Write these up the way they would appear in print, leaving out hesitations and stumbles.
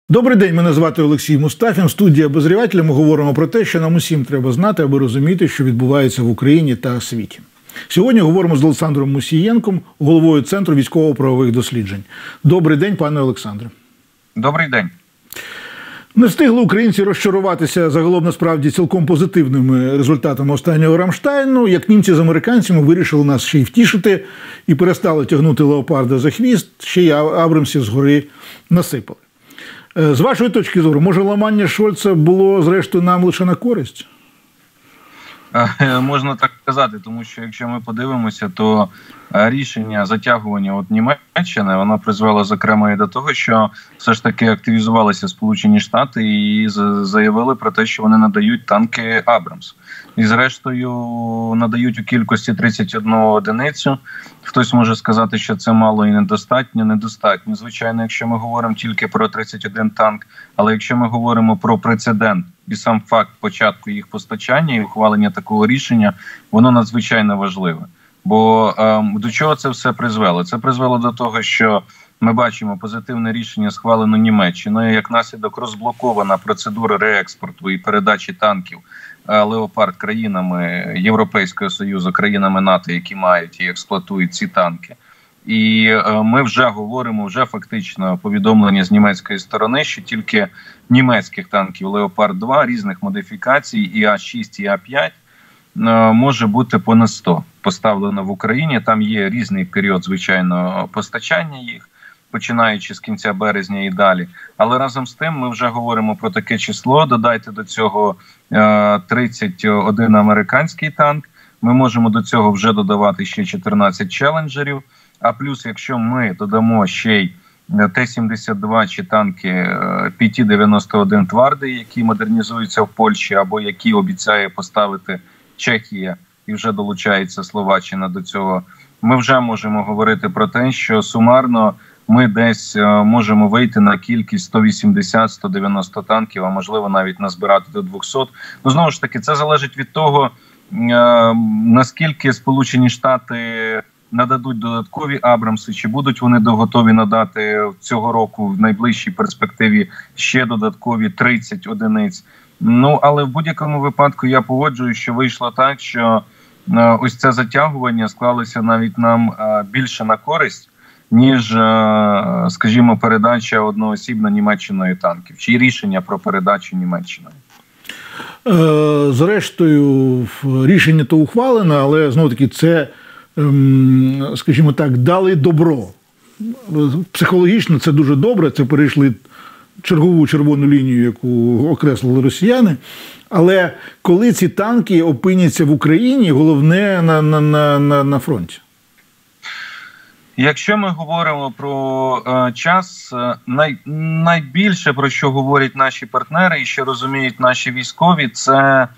Добрий день, мене звати Олексій Мустафін. В студії «Обозрівателя» ми говоримо про те, що нам усім треба знати, аби розуміти, що відбувається в Україні та світі. Сьогодні говоримо з Олександром Мусієнком, головою Центру військово-правових досліджень. Добрий день, пане Олександре. Добрий день. Не встигли українці розчаруватися загалом насправді цілком позитивними результатами останнього Рамштайну, як німці з американцями вирішили нас ще й втішити і перестали тягнути леопарда за хвіст, ще й Абрамсів згори насипали. З вашої точки зору, може ламання Шольца було, зрештою, нам лише на користь? Можна так сказати, тому що якщо ми подивимося, то рішення затягування Німеччини, воно призвело, зокрема, і до того, що все ж таки активізувалися Сполучені Штати і заявили про те, що вони надають танки Абрамс. І зрештою надають у кількості 31 одиницю. Хтось може сказати, що це мало і недостатньо. Недостатньо, звичайно, якщо ми говоримо тільки про 31 танк. Але якщо ми говоримо про прецедент і сам факт початку їх постачання і ухвалення такого рішення, воно надзвичайно важливе. Бо до чого це все призвело? Це призвело до того, що ми бачимо позитивне рішення, схвалено Німеччиною, як наслідок розблокована процедура реекспорту і передачі танків «Леопард» країнами Європейського Союзу, країнами НАТО, які мають і експлуатують ці танки. І ми вже говоримо, вже фактично повідомлення з німецької сторони, що тільки німецьких танків «Леопард-2» різних модифікацій, і А-6, і А-5, може бути понад 100 поставлено в Україні. Там є різний період, звичайно, постачання їх, починаючи з кінця березня і далі. Але разом з тим ми вже говоримо про таке число. Додайте до цього 31 американський танк. Ми можемо до цього вже додавати ще 14 челенджерів. А плюс, якщо ми додамо ще й Т-72 чи танки PT-91 «Твардий», які модернізуються в Польщі, або які обіцяє поставити Чехія, і вже долучається Словаччина до цього, ми вже можемо говорити про те, що сумарно ми десь можемо вийти на кількість 180-190 танків, а можливо навіть назбирати до 200. Ну, знову ж таки, це залежить від того, наскільки Сполучені Штати нададуть додаткові Абрамси, чи будуть вони готові надати цього року в найближчій перспективі ще додаткові 30 одиниць. Ну, але в будь-якому випадку я погоджуюсь, що вийшло так, що ось це затягування склалося навіть нам більше на користь, ніж, скажімо, передача одноосібно Німеччиною танків, чи рішення про передачу Німеччиною. Зрештою, рішення то ухвалено, але, знову-таки, це, скажімо так, дали добро. Психологічно це дуже добре, це перейшли чергову червону лінію, яку окреслили росіяни. Але коли ці танки опиняться в Україні, головне на фронті? Якщо ми говоримо про час, найбільше, про що говорять наші партнери і що розуміють наші військові, це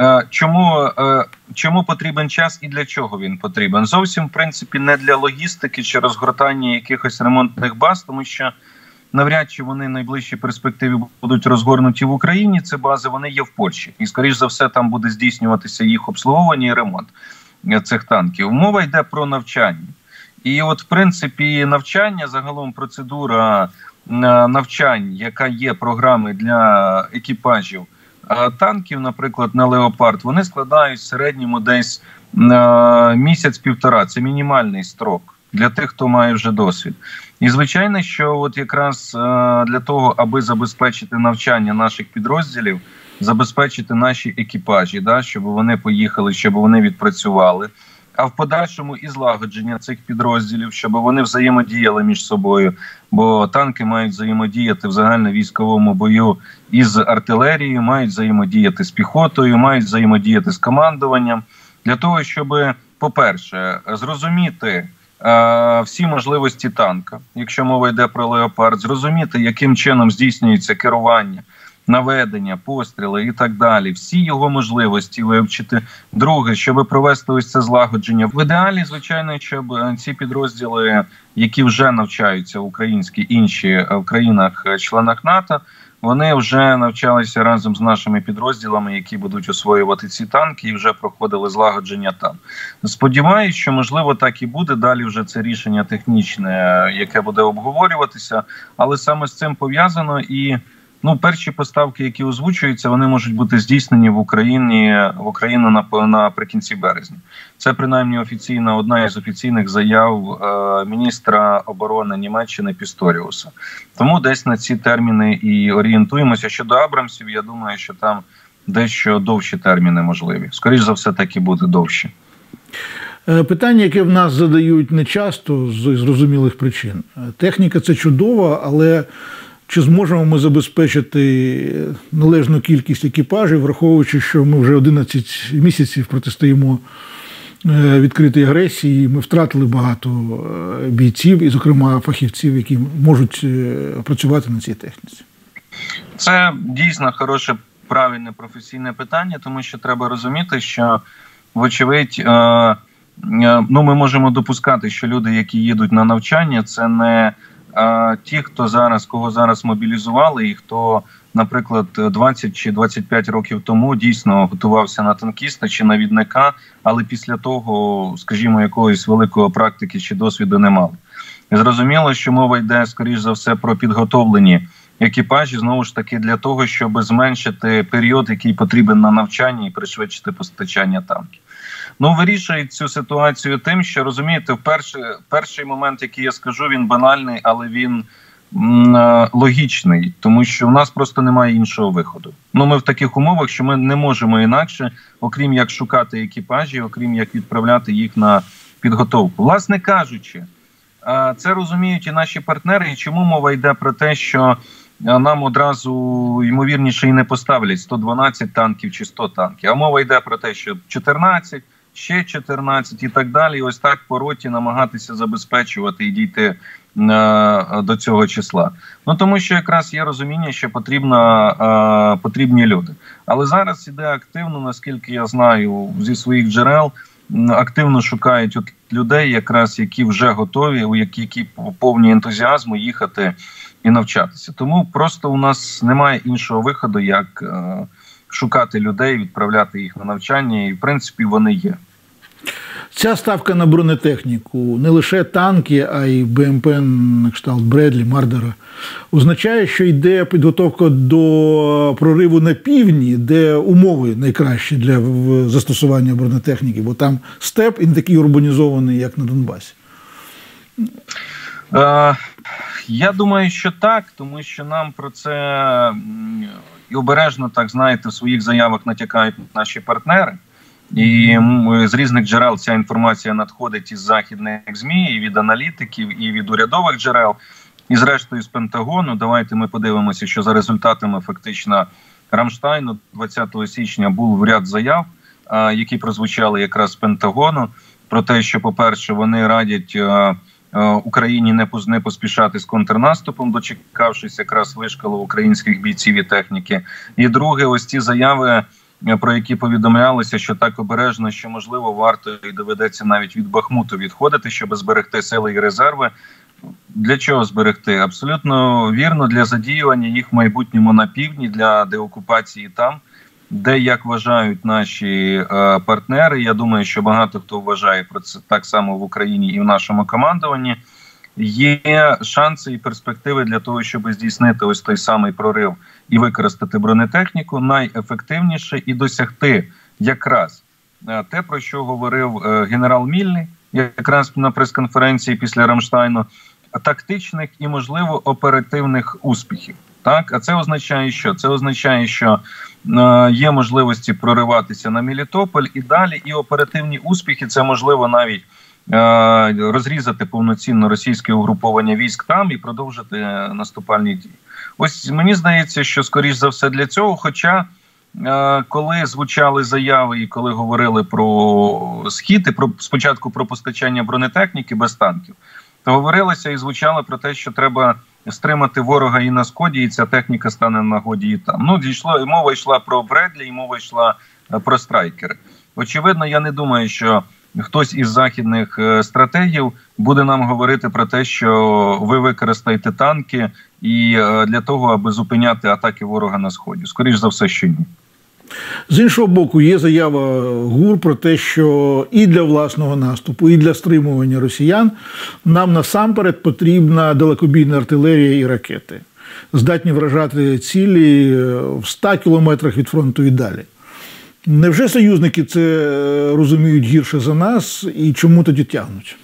чому потрібен час і для чого він потрібен. Зовсім, в принципі, не для логістики чи розгортання якихось ремонтних баз, тому що навряд чи вони в найближчій перспективі будуть розгорнуті в Україні. Ці бази, вони є в Польщі. І, скоріш за все, там буде здійснюватися їх обслуговування і ремонт цих танків. Мова йде про навчання. І от, в принципі, навчання, загалом процедура навчань, яка є програми для екіпажів танків, наприклад, на «Леопард», вони складають в середньому десь місяць-півтора. Це мінімальний строк для тих, хто має вже досвід. І, звичайно, що от якраз для того, аби забезпечити навчання наших підрозділів, забезпечити наші екіпажі, щоб вони поїхали, щоб вони відпрацювали, а в подальшому і злагодження цих підрозділів, щоб вони взаємодіяли між собою, бо танки мають взаємодіяти в загальновійськовому бою із артилерією, мають взаємодіяти з піхотою, мають взаємодіяти з командуванням, для того, щоб, по-перше, зрозуміти всі можливості танка, якщо мова йде про «Леопард», зрозуміти, яким чином здійснюється керування, наведення, постріли і так далі, всі його можливості вивчити. Друге, щоб провести ось це злагодження. В ідеалі, звичайно, щоб ці підрозділи, які вже навчаються українські, інші в країнах-членах НАТО, вони вже навчалися разом з нашими підрозділами, які будуть освоювати ці танки, і вже проходили злагодження там. Сподіваюсь, що можливо так і буде. Далі вже це рішення технічне, яке буде обговорюватися, але саме з цим пов'язано і перші поставки, які озвучуються, вони можуть бути здійснені в Україну наприкінці березня. Це принаймні одна із офіційних заяв міністра оборони Німеччини Пісторіуса. Тому десь на ці терміни і орієнтуємося. Щодо Абрамсів, я думаю, що там дещо довші терміни можливі. Скоріше за все, так і буде довше. Питання, яке в нас задають нечасто з зрозумілих причин. Техніка – це чудово, але чи зможемо ми забезпечити належну кількість екіпажів, враховуючи, що ми вже 11 місяців протистоїмо відкритій агресії, ми втратили багато бійців, і, зокрема, фахівців, які можуть працювати на цій техніці? Це дійсно хороше, правильне, професійне питання, тому що треба розуміти, що, вочевидь, ми можемо допускати, що люди, які їдуть на навчання, це не ті, кого зараз мобілізували і хто, наприклад, 20 чи 25 років тому дійсно готувався на танкіста чи навідника, але після того, скажімо, якоїсь великої практики чи досвіду не мали. І зрозуміло, що мова йде, скоріш за все, про підготовлені екіпажі, знову ж таки, для того, щоб зменшити період, який потрібен на навчанні і пришвидшити постачання танків. Вирішують цю ситуацію тим, що, розумієте, перший момент, який я скажу, він банальний, але він логічний, тому що в нас просто немає іншого виходу. Ми в таких умовах, що ми не можемо інакше, окрім як шукати екіпажі, окрім як відправляти їх на підготовку. Власне кажучи, це розуміють і наші партнери, і чому мова йде про те, що нам одразу, ймовірніше, і не поставлять 112 танків чи 100 танків. А мова йде про те, що 14, ще 14 і так далі. І ось так по роті намагатися забезпечувати і дійти до цього числа. Тому що якраз є розуміння, що потрібні люди. Але зараз іде активно, наскільки я знаю, зі своїх джерел, активно шукають людей, якраз які вже готові, які повні ентузіазму їхати і навчатися. Тому просто у нас немає іншого виходу, як шукати людей, відправляти їх на навчання, і в принципі вони є. Ця ставка на бронетехніку, не лише танки, а й БМП на кшталт Бредлі, Мардера, означає, що йде підготовка до прориву на півдні, де умови найкращі для застосування бронетехніки, бо там степ і не такий урбанізований, як на Донбасі. Я думаю, що так, тому що нам про це і обережно, так знаєте, в своїх заявах натякають наші партнери. І з різних джерел ця інформація надходить із західних ЗМІ, і від аналітиків, і від урядових джерел, і зрештою з Пентагону. Давайте ми подивимося, що за результатами фактично Рамштайну 20 січня був ряд заяв, які прозвучали якраз з Пентагону, про те, що, по-перше, вони радять Україні не поспішати з контрнаступом, дочекавшись якраз вишколу українських бійців і техніки. І друге, ось ці заяви, про які повідомлялося, що так обережно, що, можливо, варто і доведеться навіть від Бахмуту відходити, щоб зберегти сили і резерви. Для чого зберегти? Абсолютно вірно, для задіювання їх в майбутньому на півдні, для деокупації там, де, як вважають наші партнери, я думаю, що багато хто вважає про це так само в Україні і в нашому командуванні, є шанси і перспективи для того, щоб здійснити ось той самий прорив і використати бронетехніку найефективніше і досягти якраз те, про що говорив генерал Мільний, якраз на прес-конференції після Рамштайну, тактичних і, можливо, оперативних успіхів. Так? А це означає що? Це означає, що є можливості прориватися на Мелітополь і далі, і оперативні успіхи, це можливо навіть розрізати повноцінно російське угруповання військ там і продовжити наступальні дії. Ось мені здається, що скоріш за все для цього, хоча коли звучали заяви і коли говорили про схід і спочатку про постачання бронетехніки без танків, то говорилося і звучало про те, що треба стримати ворога і на Сході, і ця техніка стане в нагоді і там. І мова йшла про Бредлі, і мова йшла про страйкери. Очевидно, я не думаю, що хтось із західних стратегів буде нам говорити про те, що ви використаєте танки і для того, аби зупиняти атаки ворога на Сході. Скоріш за все, що ні. З іншого боку, є заява ГУР про те, що і для власного наступу, і для стримування росіян нам насамперед потрібна далекобійна артилерія і ракети, здатні вражати цілі в 100 кілометрах від фронту і далі. Невже союзники це розуміють гірше за нас, і чому тоді тягнуть?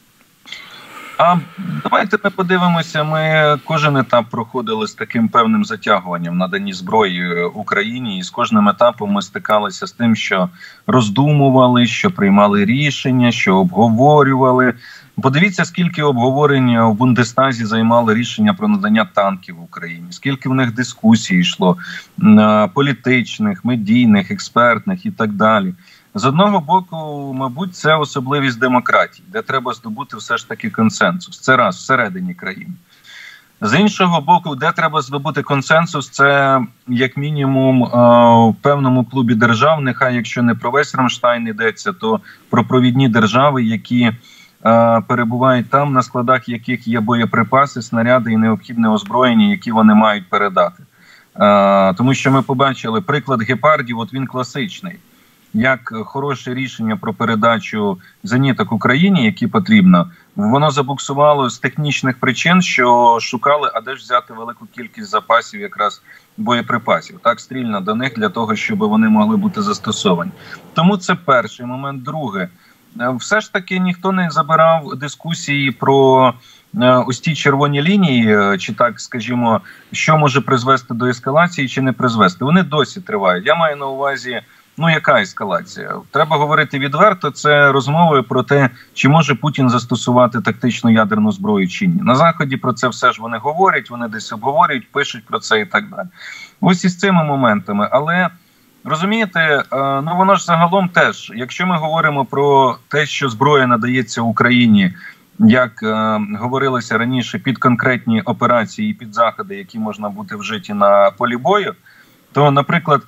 Давайте ми подивимося, ми кожен етап проходили з таким певним затягуванням в наданні зброї Україні, і з кожним етапом ми стикалися з тим, що роздумували, що приймали рішення, що обговорювали. Подивіться, скільки обговорень в Бундестазі займали рішення про надання танків в Україні, скільки в них дискусій йшло, політичних, медійних, експертних і так далі. З одного боку, мабуть, це особливість демократії, де треба здобути все ж таки консенсус. Це раз, всередині країни. З іншого боку, де треба здобути консенсус, це як мінімум в певному клубі держав, нехай якщо не про весь Рамштайн йдеться, то про провідні держави, які перебувають там, на складах яких є боєприпаси, снаряди і необхідне озброєння, які вони мають передати. Тому що ми побачили приклад гепардів, от він класичний. Як хороше рішення про передачу зеніток Україні, які потрібно, воно забуксувало з технічних причин, що шукали, а де ж взяти велику кількість запасів якраз боєприпасів, так, стрільно до них, для того, щоб вони могли бути застосовані. Тому це перший момент. Друге, все ж таки ніхто не забирав дискусії про ось ті червоні лінії, чи так, скажімо, що може призвести до ескалації, чи не призвести. Вони досі тривають. Я маю на увазі, яка ескалація? Треба говорити відверто, це розмови про те, чи може Путін застосувати тактичну ядерну зброю чи ні. На Заході про це все ж вони говорять, вони десь обговорюють, пишуть про це і так далі. Ось із цими моментами. Але, розумієте, воно ж загалом теж, якщо ми говоримо про те, що зброя надається Україні, як говорилося раніше, під конкретні операції і під заходи, які можна бути вжиті на полі бою, то, наприклад,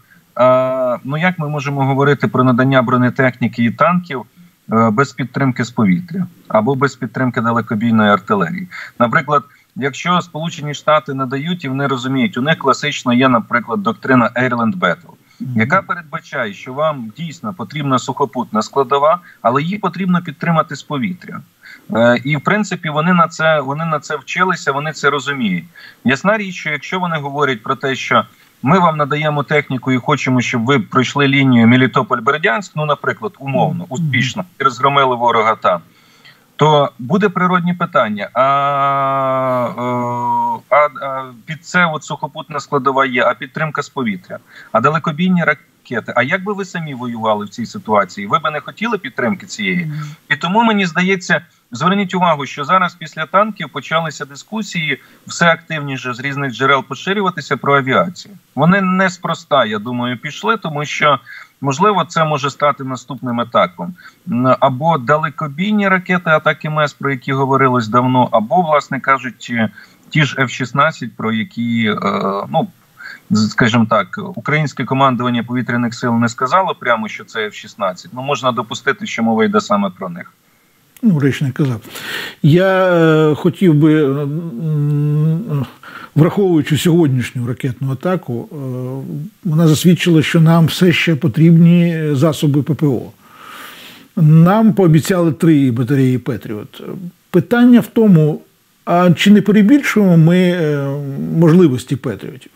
як ми можемо говорити про надання бронетехніки і танків без підтримки з повітря або без підтримки далекобійної артилерії? Наприклад, якщо Сполучені Штати надають і вони розуміють, у них класично є, наприклад, доктрина Airland Battle, яка передбачає, що вам дійсно потрібна сухопутна складова, але її потрібно підтримати з повітря. І, в принципі, вони на це вчилися, вони це розуміють. Ясна річ, що якщо вони говорять про те, що ми вам надаємо техніку і хочемо, щоб ви пройшли лінію Мелітополь-Бердянськ, наприклад, умовно, успішно, і розгромили ворога там, то буде природні питання. Під це от сухопутна складова є, а підтримка з повітря, а далекобійні ракети. А як би ви самі воювали в цій ситуації? Ви би не хотіли підтримки цієї? І тому, мені здається, зверніть увагу, що зараз після танків почалися дискусії все активніше з різних джерел поширюватися про авіацію. Вони неспроста, я думаю, пішли, тому що, можливо, це може стати наступним етапом. Або далекобійні ракети атаки МЕС, про які говорилось давно, або, власне кажучи, ті ж F-16, про які, скажімо так, українське командування повітряних сил не сказало прямо, що це F-16. Можна допустити, що мова йде саме про них. Речник казав. Я хотів би, враховуючи сьогоднішню ракетну атаку, вона засвідчила, що нам все ще потрібні засоби ППО. Нам пообіцяли 3 батареї «Петріот». Питання в тому, а чи не перебільшуємо ми можливості «Петріотів»?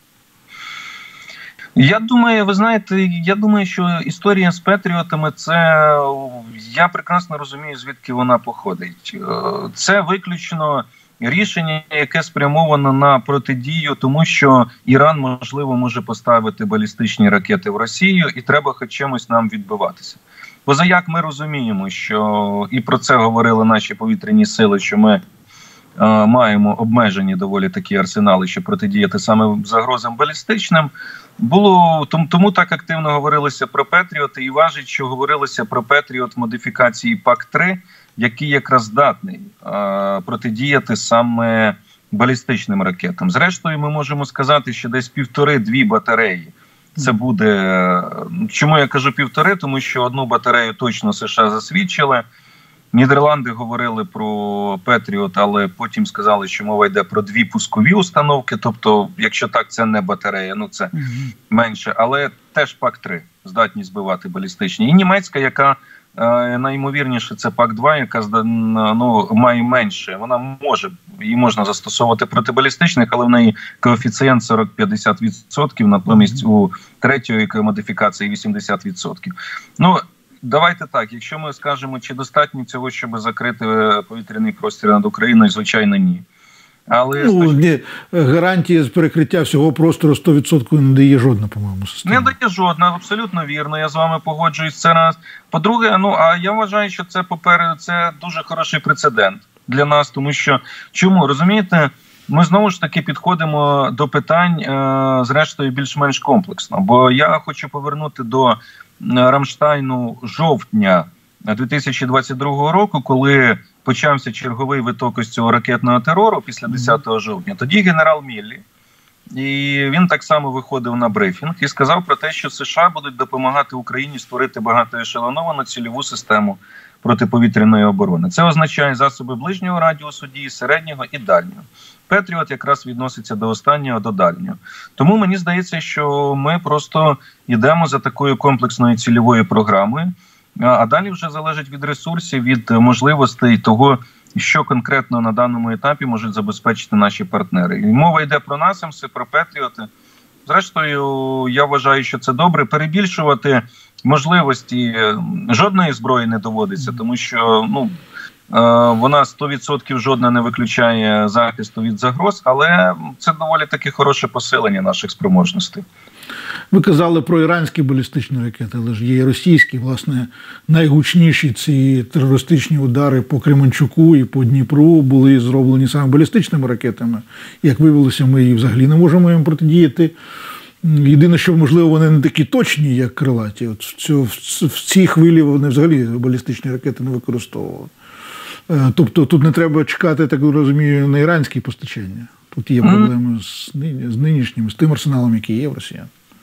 Я думаю, що історія з Петріотами, я прекрасно розумію, звідки вона походить. Це виключно рішення, яке спрямовано на протидію, тому що Іран, можливо, може поставити балістичні ракети в Росію, і треба хоч чимось нам відбиватися. Позаяк ми розуміємо, що, і про це говорили наші повітряні сили, що ми маємо обмежені доволі такі арсенали, щоб протидіяти саме загрозам балістичним. Тому так активно говорилося про Петріоти, і важить, що говорилося про Петріот модифікації ПАК-3, який якраз здатний протидіяти саме балістичним ракетам. Зрештою, ми можемо сказати, що десь 1,5-2 батареї. Це буде... Чому я кажу 1,5? Тому що одну батарею точно США засвідчили. Нідерланди говорили про Петріот, але потім сказали, що мова йде про 2 пускові установки. Тобто, якщо так, це не батарея, ну це менше. Але теж ПАК-3 здатні збивати балістичні. І німецька, яка найімовірніше, це ПАК-2, яка має менше. Вона її можна застосовувати проти балістичних, але в неї коефіцієнт 40-50%, натомість у третьої модифікації 80%. Ну, давайте так, якщо ми скажемо, чи достатньо цього, щоб закрити повітряний простір над Україною, звичайно, ні. Але гарантії з перекриття всього простору 100% не дає жодна, по-моєму, система. Не дає жодна, абсолютно вірно, я з вами погоджуюсь, це раз. По-друге, а я вважаю, що це це дуже хороший прецедент для нас, тому що, чому, розумієте, ми знову ж таки підходимо до питань, зрештою, більш-менш комплексно, бо я хочу повернути до Рамштайну жовтня 2022 року, коли почався черговий виток із цього ракетного терору після 10 жовтня. Тоді генерал Міллі, і він так само виходив на брифінг і сказав про те, що США будуть допомагати Україні створити багатоешелоновану цільову систему протиповітряної оборони. Це означає засоби ближнього радіусу дії, середнього і дальнього. Петріот якраз відноситься до останнього, до дальнього. Тому мені здається, що ми просто йдемо за такою комплексною цільовою програмою, а далі вже залежить від ресурсів, від можливостей того, що конкретно на даному етапі можуть забезпечити наші партнери. І мова йде про насамси, про Петріоти. Зрештою, я вважаю, що це добре. Перебільшувати можливості жодної зброї не доводиться, тому що вона 100% жодна не виключає захисту від загроз, але це доволі таки хороше посилення наших спроможностей. Ви казали про іранські балістичні ракети, але ж є і російські. Власне, найгучніші ці терористичні удари по Кременчуку і по Дніпру були зроблені саме балістичними ракетами. Як виявилося, ми і взагалі не можемо їм протидіяти. Єдине, що, можливо, вони не такі точні, як крилаті. От в цій хвилі вони взагалі балістичні ракети не використовували. Тобто тут не треба чекати, так розумію, на іранські постачання. Тут є проблеми з нинішнім, з тим арсеналом, який є в росіян.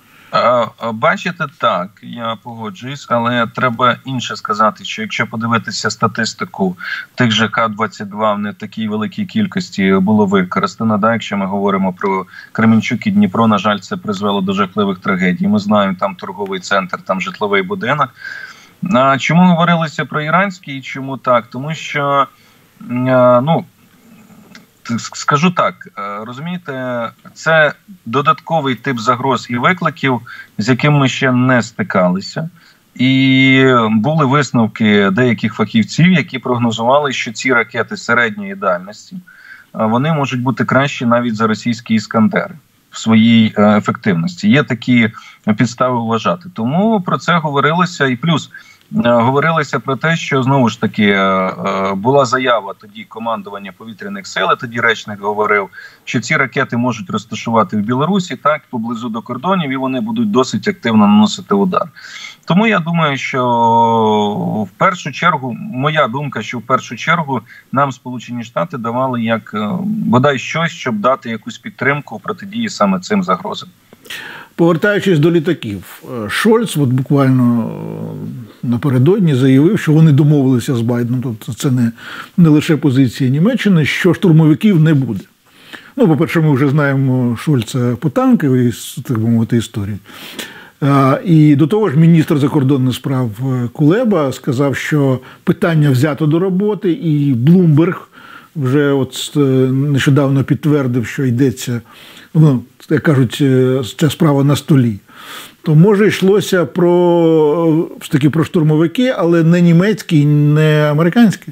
Бачите, так, я погоджуюсь, але треба інше сказати, що якщо подивитися статистику тих же К-22 в не такій великій кількості було використано, якщо ми говоримо про Кременчук і Дніпро, на жаль, це призвело до жахливих трагедій. Ми знаємо, там торговий центр, там житловий будинок. Чому говорилося про іранський і чому так? Тому що, скажу так, розумієте, це додатковий тип загроз і викликів, з яким ми ще не стикалися. І були висновки деяких фахівців, які прогнозували, що ці ракети середньої дальності, вони можуть бути кращі навіть за російські «Іскандери» в своїй ефективності. Є такі підстави вважати. Тому про це говорилося. І плюс говорилося про те, що, знову ж таки, була заява тоді командування повітряних сил, тоді речник говорив, що ці ракети можуть розташувати в Білорусі, так, поблизу до кордонів, і вони будуть досить активно наносити удар. Тому я думаю, що в першу чергу, моя думка, що в першу чергу нам Сполучені Штати давали як бодай щось, щоб дати якусь підтримку протидії саме цим загрозам. Повертаючись до літаків, Шольц буквально напередодні заявив, що вони домовилися з Байденом, тобто це не лише позиція Німеччини, що штурмовиків не буде. По-перше, ми вже знаємо Шольца по танковій, так би мовити, історії. І до того ж, міністр закордонних справ Кулеба сказав, що питання взято до роботи, і Блумберг вже нещодавно підтвердив, що йдеться, як кажуть, ця справа на столі. То, може, йшлося про штурмовики, але не німецькі, не американські?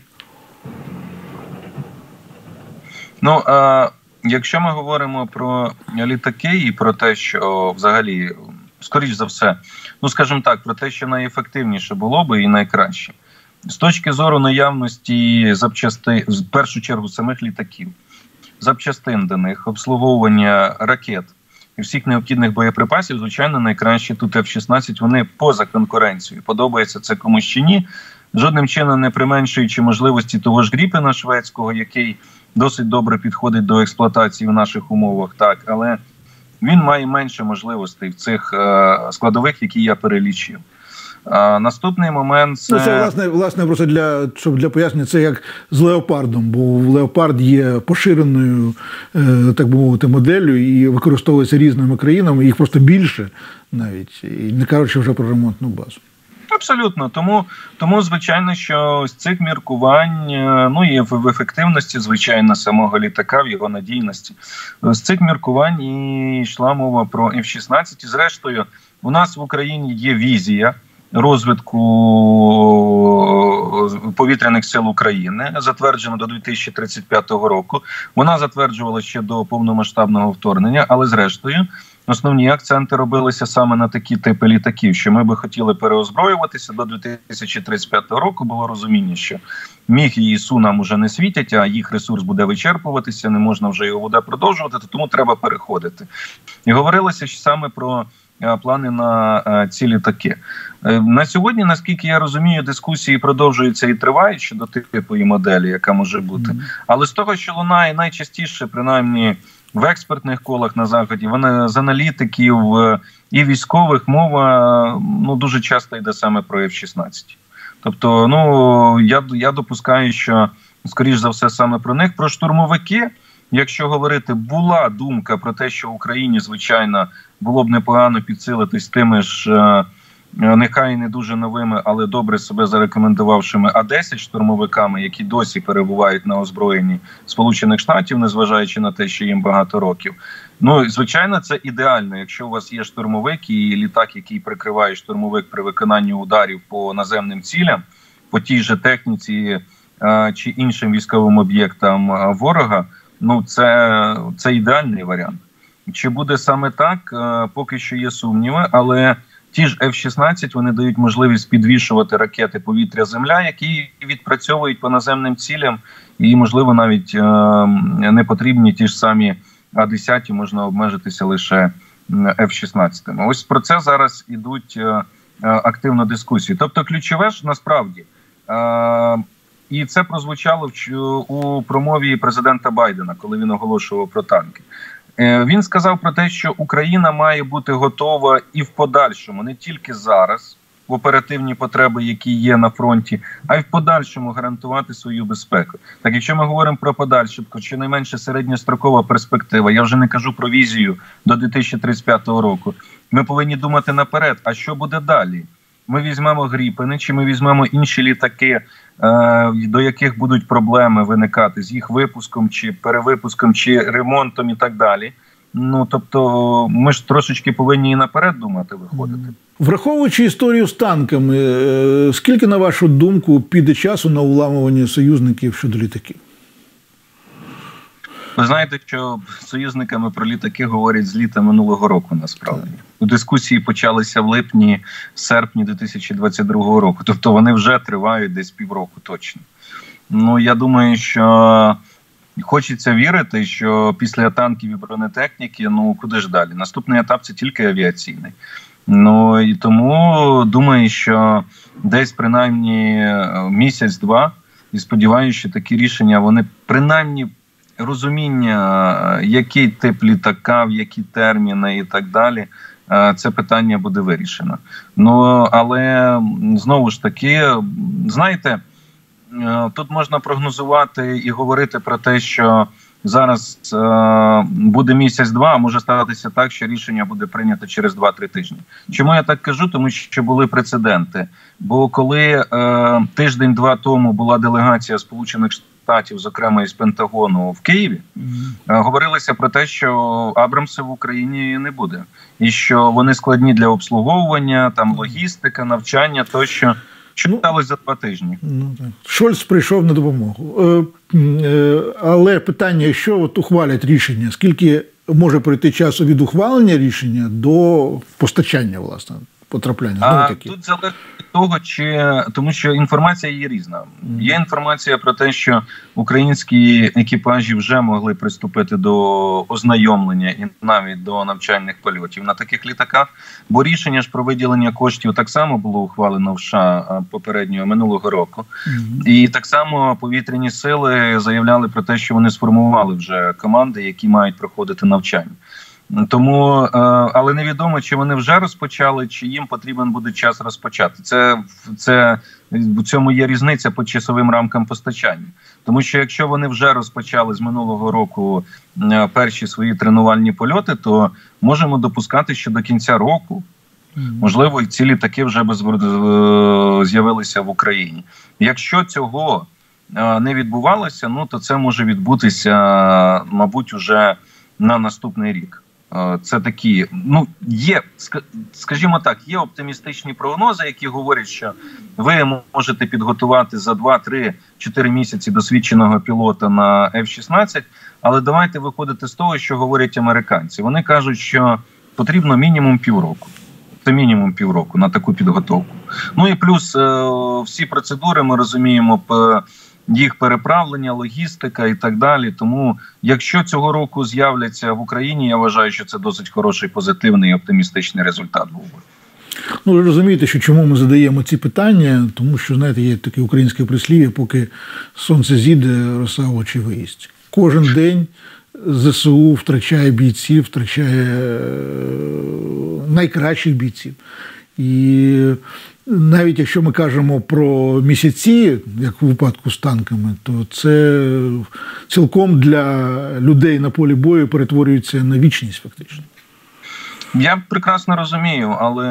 Якщо ми говоримо про літаки і про те, що взагалі, скоріш за все, скажімо так, про те, що найефективніше було би і найкраще. З точки зору наявності запчастин, в першу чергу самих літаків, запчастин до них, обслуговування ракет і всіх необхідних боєприпасів, звичайно, найкраще тут F-16, вони поза конкуренцією. Подобається це комусь чи ні, жодним чином не применшуючи можливості того ж Гріпена шведського, який досить добре підходить до експлуатації в наших умовах, так, але він має менше можливостей в цих складових, які я перелічив. Наступний момент це... Це власне просто для пояснення, це як з леопардом, бо леопард є поширеною, так би мовити, моделлю і використовується різними країнами, їх просто більше навіть, і не кажучи вже про ремонтну базу. Абсолютно. Тому, звичайно, що з цих міркувань, і в ефективності, звичайно, самого літака, в його надійності, з цих міркувань і йшла мова про F-16. І зрештою, у нас в Україні є візія розвитку повітряних сил України, затверджена до 2035 року. Вона затверджувалася ще до повномасштабного вторгнення, але зрештою основні акценти робилися саме на такі типи літаків, що ми би хотіли переозброюватися до 2035 року. Було розуміння, що Міг і Су нам уже не світять, а їх ресурс буде вичерпуватися, не можна вже його буде продовжувати, тому треба переходити. І говорилося саме про плани на ці літаки. На сьогодні, наскільки я розумію, дискусії продовжуються і тривають щодо типу і моделі, яка може бути. Але з того, що лунає найчастіше, принаймні в експертних колах на Заході, з аналітиків і військових, мова дуже часто йде саме про F-16. Тобто, я допускаю, що, скоріш за все, саме про них. Про штурмовики, якщо говорити, була думка про те, що Україні, звичайно, було б непогано підсилитись тими ж, нехай не дуже новими, але добре себе зарекомендувавшими А-10 штурмовиками, які досі перебувають на озброєнні Сполучених Штатів, незважаючи на те, що їм багато років. Звичайно, це ідеально, якщо у вас є штурмовик і літак, який прикриває штурмовик при виконанні ударів по наземним цілям, по тій же техніці чи іншим військовим об'єктам ворога, це ідеальний варіант. Чи буде саме так, поки що є сумніви, але ті ж F-16, вони дають можливість підвішувати ракети повітря-земля, які відпрацьовують по наземним цілям, і, можливо, навіть не потрібні ті ж самі А-10, можна обмежитися лише F-16. Ось про це зараз ідуть активно дискусії. Тобто ключове ж насправді, і це прозвучало у промові президента Байдена, коли він оголошував про танки. Він сказав про те, що Україна має бути готова і в подальшому, не тільки зараз, в оперативні потреби, які є на фронті, а й в подальшому гарантувати свою безпеку. Так, якщо ми говоримо про подальше, то щонайменше середньострокова перспектива, я вже не кажу про візію до 2035 року, ми повинні думати наперед, а що буде далі? Ми візьмемо Гріпени, чи ми візьмемо інші літаки, до яких будуть проблеми виникати з їх випуском, чи перевипуском, чи ремонтом і так далі. Тобто ми ж трошечки повинні і наперед думати, виходити. Враховуючи історію з танками, скільки, на вашу думку, піде часу на уламування союзників щодо літаків? Ви знаєте, що з союзниками про літаки говорять з літа минулого року, насправді. Дискусії почалися в липні-серпні 2022 року. Тобто вони вже тривають десь півроку точно. Я думаю, що хочеться вірити, що після танків і бронетехніки, куди ж далі? Наступний етап – це тільки авіаційний. І тому думаю, що десь принаймні місяць-два, і сподіваюся, що такі рішення, вони принаймні розуміння, який тип літака, в які терміни і так далі, це питання буде вирішено. Але, знову ж таки, знаєте, тут можна прогнозувати і говорити про те, що зараз буде місяць-два, а може статися так, що рішення буде прийнято через 2-3 тижні. Чому я так кажу? Тому що були прецеденти. Бо коли тиждень-два тому була делегація Сполучених Штатів, зокрема із Пентагону, в Києві, говорилося про те, що Абрамсів в Україні не буде. І що вони складні для обслуговування, там логістика, навчання тощо. Що сталося за 2 тижні? Шольц прийшов на допомогу. Але питання, якщо ухвалять рішення, скільки може пройти часу від ухвалення рішення до постачання, власне, потрапляння? Тут залежить від того, тому що інформація є різна. Є інформація про те, що українські екіпажі вже могли приступити до ознайомлення і навіть до навчальних польотів на таких літаках, бо рішення ж про виділення коштів так само було ухвалено в США попереднього минулого року. І так само повітряні сили заявляли про те, що вони сформували вже команди, які мають проходити навчання. Тому, але невідомо, чи вони вже розпочали, чи їм потрібен буде час розпочати. В цьому є різниця по часовим рамкам постачання. Тому що якщо вони вже розпочали з минулого року перші свої тренувальні польоти, то можемо допускати, що до кінця року, можливо, і ці літаки вже з'явилися в Україні. Якщо цього не відбувалося, то це може відбутися, мабуть, уже на наступний рік. Це такі, є, скажімо так, є оптимістичні прогнози, які говорять, що ви можете підготувати за 2, 3, 4 місяці досвідченого пілота на F-16, але давайте виходити з того, що говорять американці. Вони кажуть, що потрібно мінімум півроку. Це мінімум півроку на таку підготовку. І плюс всі процедури, ми розуміємо, їх переправлення, логістика і так далі. Тому, якщо цього року з'являться в Україні, я вважаю, що це досить хороший, позитивний і оптимістичний результат був би. Ви розумієте, що чому ми задаємо ці питання? Тому що, знаєте, є таке українське прислів'я, поки сонце зійде, роса в очі виїсть. Кожен день ЗСУ втрачає бійців, втрачає найкращих бійців. І навіть якщо ми кажемо про місяці, як у випадку з танками, то це цілком для людей на полі бою перетворюється на вічність фактично. Я прекрасно розумію, але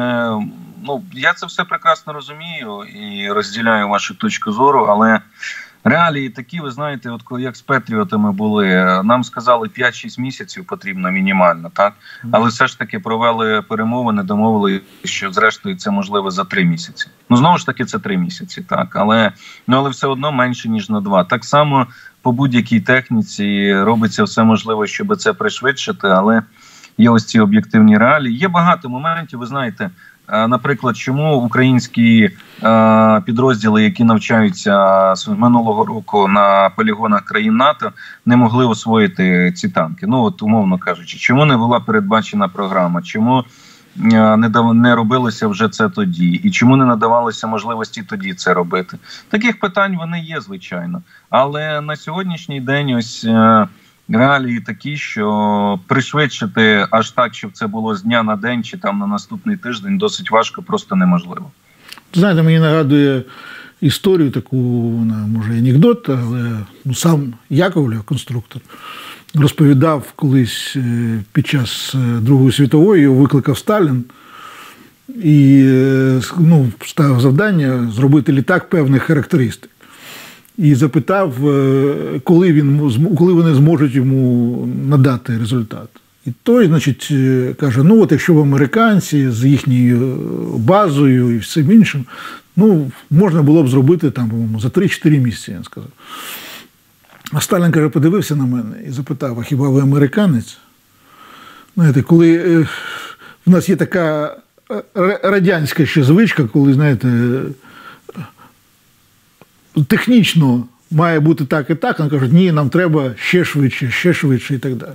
я це все прекрасно розумію і розділяю вашу точку зору, але реалії такі, ви знаєте, от коли як з Петріотами були, нам сказали 5-6 місяців потрібно мінімально, так? Але все ж таки провели перемовини, домовили, що зрештою це можливо за 3 місяці. Знову ж таки це 3 місяці, так? Але все одно менше, ніж на 2. Так само по будь-якій техніці робиться все можливе, щоб це пришвидшити, але є ось ці об'єктивні реалії. Є багато моментів, ви знаєте, наприклад, чому українські підрозділи, які навчаються з минулого року на полігонах країн НАТО, не могли освоїти ці танки? Умовно кажучи, чому не була передбачена програма? Чому не робилося вже це тоді? І чому не надавалося можливості тоді це робити? Таких питань вони є, звичайно. Але на сьогоднішній день ось реалії такі, що пришвидшити аж так, щоб це було з дня на день чи там на наступний тиждень, досить важко, просто неможливо. Знаєте, мені нагадує історію таку, вона може анекдот, але сам Яковлев, конструктор, розповідав колись під час Другої світової, його викликав Сталін і ставив завдання зробити літак певних характеристик. І запитав, коли вони зможуть йому надати результат. І той, значить, каже, якщо в американці з їхньою базою і всім іншим, можна було б зробити там, по-моєму, за 3-4 місяці, я сказав. А Сталін, каже, подивився на мене і запитав, а хіба ви американець? Знаєте, коли в нас є така радянська ще звичка, коли, знаєте, технічно має бути так і так, вони кажуть, ні, нам треба ще швидше і так далі.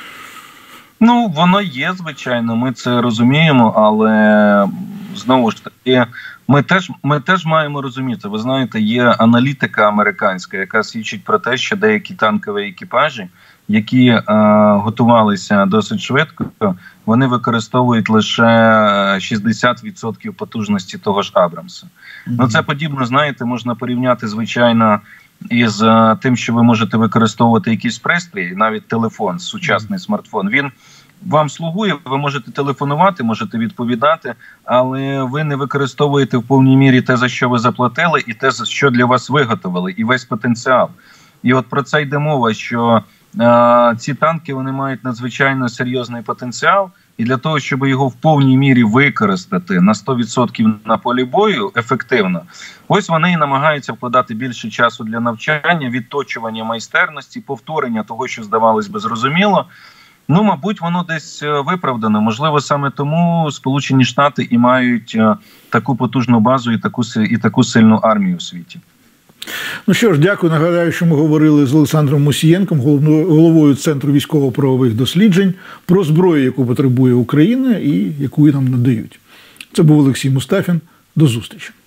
Воно є, звичайно, ми це розуміємо, але знову ж таки, ми теж маємо розуміти, ви знаєте, є аналітика американська, яка свідчить про те, що деякі танкові екіпажі, які готувалися досить швидко, вони використовують лише 60% потужності того ж Абрамса. Це подібно, знаєте, можна порівняти, звичайно, із тим, що ви можете використовувати якийсь пристрій, навіть телефон, сучасний смартфон. Він вам слугує, ви можете телефонувати, можете відповідати, але ви не використовуєте в повній мірі те, за що ви заплатили, і те, за що для вас виготовили, і весь потенціал. І от про це йде мова, що ці танки, вони мають надзвичайно серйозний потенціал, і для того, щоб його в повній мірі використати на 100% на полі бою ефективно, ось вони і намагаються вкладати більше часу для навчання, відточування майстерності, повторення того, що здавалось би зрозуміло. Мабуть, воно десь виправдано. Можливо, саме тому Сполучені Штати і мають таку потужну базу і таку сильну армію у світі. Що ж, дякую. Нагадаю, що ми говорили з Олександром Мусієнком, головою Центру військово-правових досліджень, про зброю, яку потребує Україна і яку нам надають. Це був Олексій Мустафін. До зустрічі.